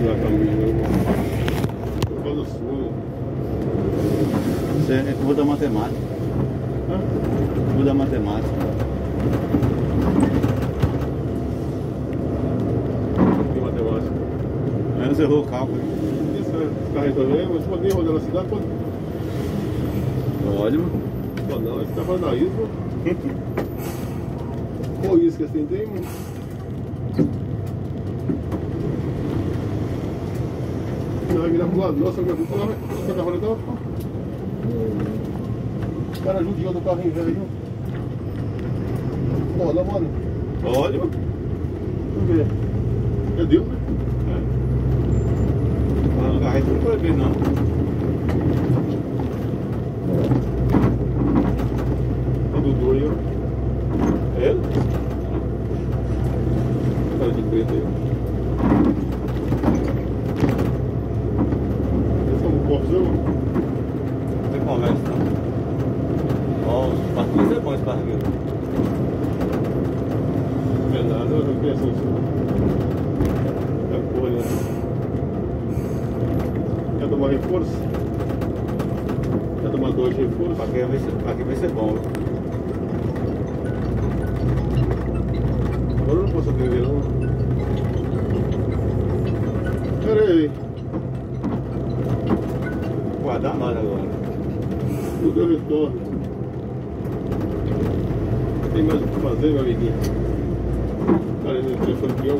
da caminho, por causa do sono. Você muda a matemática. Muda a matemática. Que matemática? Menos errou o cálculo. Isso, esse carro aí também, mas pode rodar na cidade, pode. Olha, mano. Pô, não, esse tá falando da isma. Qual isso que assim tem, mano? Não, vai virar pro lado, nossa, meu Deus, você tá falando então? Os caras judiam do carrinho velho. Olha, mano. Olha, mano. Vamos ver. É Deus, né? Lá no carro não foi ver, não. O Dudu aí, ó. Ele? Cara de preto aí. Esse é um corpozão, mano. Não tem conversa, não. Ó, os parquinhos é bom esse carro aqui. Não é nada, eu não penso assim. É porra, né? Quer tomar reforço? Quer tomar 2 de reforço? Aqui vai ser bom. Agora eu não posso atender, não. Pera aí. Guardar nós agora. Tudo eu retorno. Tem mais o que fazer, meu amiguinho. Cara, no telefone peão.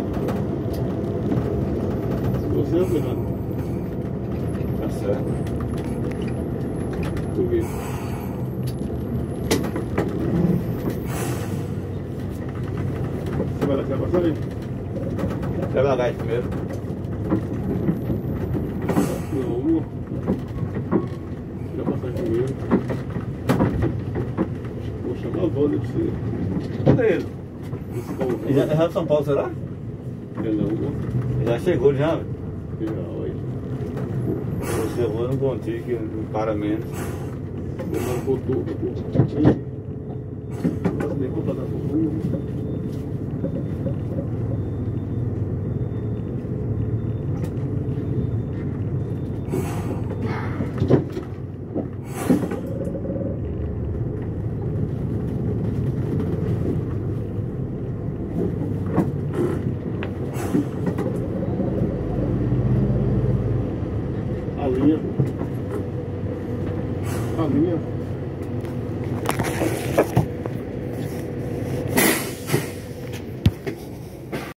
Você é o Fernando? Tá certo. Por quê? Você vai lá, quer passar aí? Quer bagagem primeiro? Não, já passar primeiro. Vou chamar a Wanda pra você. Cadê ele? Esse carro Ele já é de São Paulo, será? é não, Ele já chegou já, velho. legal aí. Você eu não contigo que não para menos. Vou dar um pouco. Nossa, nem contar da pouco.